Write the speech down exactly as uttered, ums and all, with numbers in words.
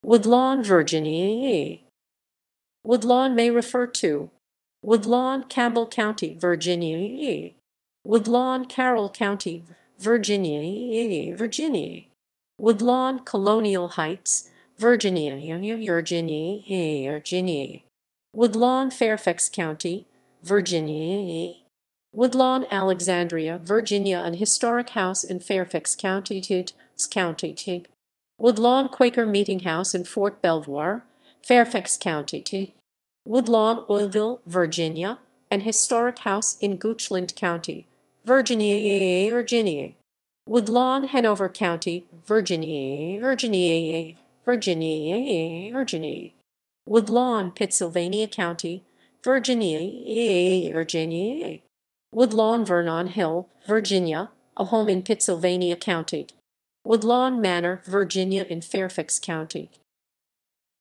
Woodlawn, Virginia. Woodlawn may refer to Woodlawn, Campbell County, Virginia. Woodlawn, Carroll County, Virginia, Virginia. Woodlawn, Colonial Heights, Virginia, Virginia, Virginia. Woodlawn, Fairfax County, Virginia. Woodlawn, Alexandria, Virginia, an historic house in Fairfax County, County. Woodlawn, Quaker Meetinghouse in Fort Belvoir, Fairfax County. Woodlawn, Oilville, Virginia, an historic house in Goochland County, Virginia, Virginia. Woodlawn, Hanover County, Virginia, Virginia, Virginia, Virginia. Woodlawn, Pittsylvania County, Virginia, Virginia. Woodlawn, Vernon Hill, Virginia, a home in Pittsylvania County. Woodlawn Manor, Virginia in Fairfax County.